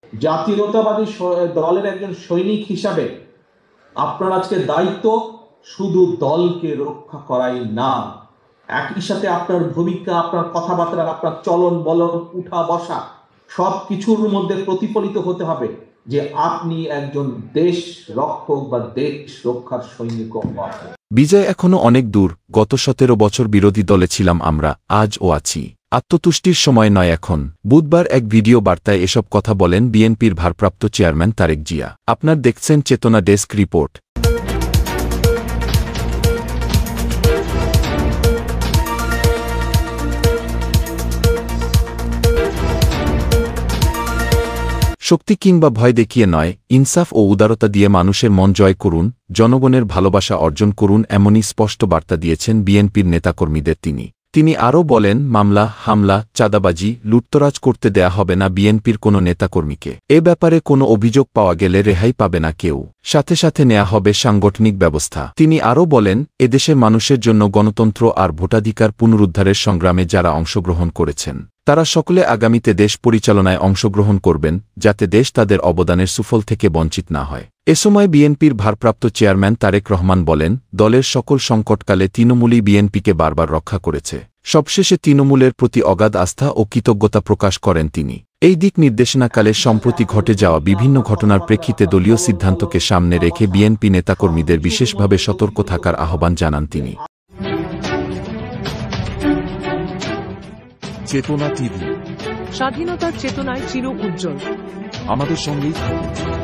জাতীয়তাবাদী দলের একজন সৈনিক হিসাবে আপনার আজকে দায়িত্ব শুধু দলকে রক্ষা করাই না, একই সাথে আপনার ভূমিকা, আপনার কথাবার্তা, আপনার চলন বলন, উঠা বসা সবকিছুর মধ্যে প্রতিফলিত হতে হবে যে আপনি একজন দেশ রক্ষক বা দেশ রক্ষার সৈনিক। বিজয় এখনো অনেক দূর। গত 17 বছর বিরোধী দলে ছিলাম আমরা, আজও আছি। আত্মতুষ্টির সময় নয় এখন। বুধবার এক ভিডিও বার্তায় এসব কথা বলেন বিএনপির ভারপ্রাপ্ত চেয়ারম্যান তারেক জিয়া। আপনার দেখছেন চেতনা ডেস্ক রিপোর্ট। শক্তি কিংবা ভয় দেখিয়ে নয়, ইনসাফ ও উদারতা দিয়ে মানুষের মন জয় করুন, জনগণের ভালোবাসা অর্জন করুন, এমনই স্পষ্ট বার্তা দিয়েছেন বিএনপির নেতাকর্মীদের তিনি আরও বলেন, মামলা, হামলা, চাঁদাবাজি, লুটতরাজ করতে দেয়া হবে না বিএনপির কোনো নেতাকর্মীকে। এ ব্যাপারে কোনো অভিযোগ পাওয়া গেলে রেহাই পাবে না কেউ, সাথে সাথে নেয়া হবে সাংগঠনিক ব্যবস্থা। তিনি আরও বলেন, এদেশের মানুষের জন্য গণতন্ত্র আর ভোটাধিকার পুনরুদ্ধারের সংগ্রামে যারা অংশগ্রহণ করেছেন তারা সকলে আগামীতে দেশ পরিচালনায় অংশগ্রহণ করবেন, যাতে দেশ তাদের অবদানের সুফল থেকে বঞ্চিত না হয়। এ সময় বিএনপির ভারপ্রাপ্ত চেয়ারম্যান তারেক রহমান বলেন, দলের সকল সংকটকালে তৃণমূলই বিএনপিকে বারবার রক্ষা করেছে। সবশেষে তৃণমূলের প্রতি অগাধ আস্থা ও কৃতজ্ঞতা প্রকাশ করেন তিনি। এই দিক নির্দেশনাকালে সম্প্রতি ঘটে যাওয়া বিভিন্ন ঘটনার প্রেক্ষিতে দলীয় সিদ্ধান্তকে সামনে রেখে বিএনপি নেতাকর্মীদের বিশেষভাবে সতর্ক থাকার আহ্বান জানান তিনি। চেতনা টিভি, স্বাধীনতার চেতনায় চির উজ্জ্বল। আমাদের সঙ্গেই থাকুন।